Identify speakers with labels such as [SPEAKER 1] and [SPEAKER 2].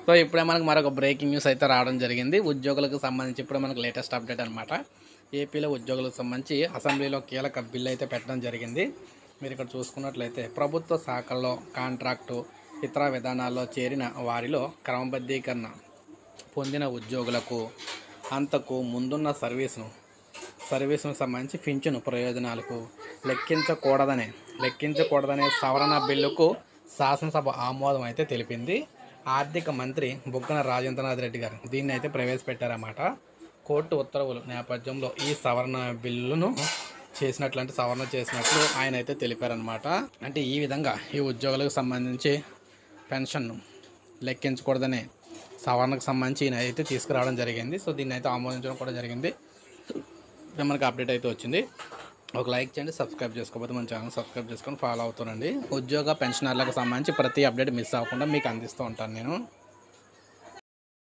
[SPEAKER 1] So ఇప్పుడే మనకు మరొక బ్రేకింగ్ న్యూస్ అయితే రావడం జరిగింది. ఉద్యోగులకు సంబంధించి ఇప్పుడు మనకు లేటెస్ట్ అప్డేట్ అనమాట. ఏపీలో ఉద్యోగులకు సంబంధించి అసెంబ్లీలో కీలక బిల్లు అయితే పెట్టడం జరిగింది. మీరు ఇక్కడ చూసుకున్నట్లయితే ప్రభుత్వ శాఖల్లో కాంట్రాక్టు ఇతర విధానాల్లో చేరిన వారిలో క్రమబద్ధీకరణ పొందిన ఉద్యోగులకు అంతకు ముందున్న సర్వీసును సంబంధించి పింఛను ప్రయోజనాలకు లెక్కించకూడదనే సవరణ బిల్లుకు శాసనసభ ఆమోదం అయితే తెలిపింది. ఆర్థిక మంత్రి బుగ్గన రాజేంద్రనాథ్ రెడ్డి గారు దీన్ని అయితే ప్రవేశపెట్టారన్నమాట. కోర్టు ఉత్తర్వుల నేపథ్యంలో ఈ సవరణ బిల్లును సవరణ చేసినట్లు ఆయన అయితే తెలిపారనమాట. అంటే ఈ విధంగా ఈ ఉద్యోగులకు సంబంధించి పెన్షన్ లెక్కించకూడదనే సవరణకు సంబంధించి ఈయన అయితే తీసుకురావడం జరిగింది. సో దీన్ని అయితే ఆమోదించడం కూడా జరిగింది. మనకు అప్డేట్ అయితే వచ్చింది. ఒక లైక్ చేయండి, సబ్స్క్రైబ్ చేసుకోకపోతే మన ఛానల్ సబ్స్క్రైబ్ చేసుకొని ఫాలో అవుతానండి. ఉద్యోగ పెన్షనర్లకు సంబంధించి ప్రతి అప్డేట్ మిస్ అవ్వకుండా మీకు అందిస్తూ ఉంటాను నేను.